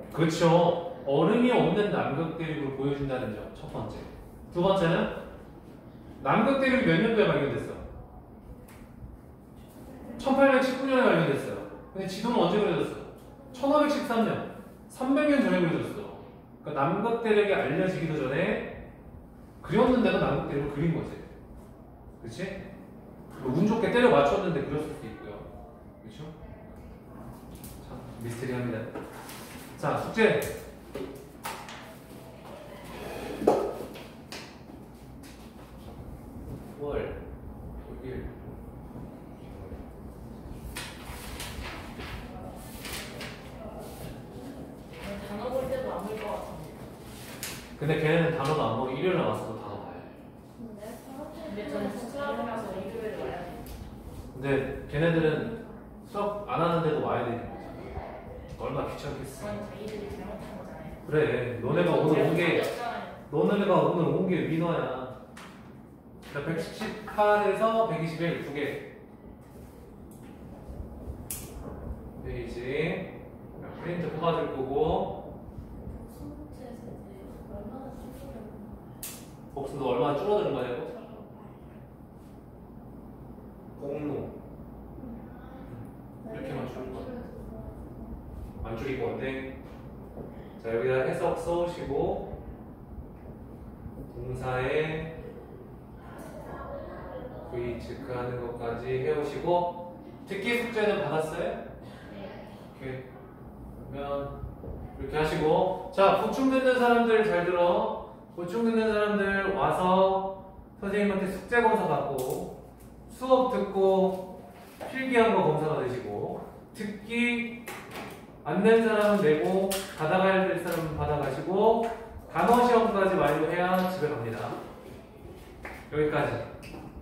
그렇죠. 얼음이 없는 남극 대륙을 보여준다는 점, 첫 번째. 두 번째는 남극 대륙이 몇 년도에 발견됐어? 1819년에 발견됐어요. 근데 지도는 언제 그려졌어? 1513년. 300년 전에 그려졌어. 그러니까 남극 대륙이 알려지기도 전에 그렸는데도 남극 대륙을 그린 거지. 그렇지? 운 좋게 때려 맞췄는데 그렸을 수도 있고요. 그렇죠? 참 미스테리합니다. 자, 숙제. 월, 독일. 단어 볼 때도 안 볼 것 같은데. 근데 걔네는 단어도 안 보고 일요일에 와서도 단어 봐야 돼. 근데 저는 수학이라서 일요일에 와야 돼. 근데 걔네들은 수업 안 하는데도 와야 되는 거잖아. 얼마나 귀찮겠어. 그건 저희들이 잘못한 거잖아요. 그래, 너네가 오늘 온 게, 없잖아요. 너네가 오늘 온 게 위너야. 118에서 121 두 개. 페이지. 프린트 뽑아줄 거고, 복수도 얼마나 줄어드는 거냐고? 공로. 이렇게만 줄일 거야. 안 줄일 건데. 자, 여기다 해석 써오시고, 동사에 V 체크하는 것까지 해오시고, 듣기 숙제는 받았어요? 네. 오케이. 그러면 이렇게 하시고, 자, 보충 듣는 사람들 잘 들어. 보충 듣는 사람들 와서 선생님한테 숙제 검사 받고, 수업 듣고 필기한 거 검사가 되시고, 듣기 안 낸 사람은 내고 받아가야 될 사람은 받아가시고, 단어 시험까지 완료해야 집에 갑니다. 여기까지.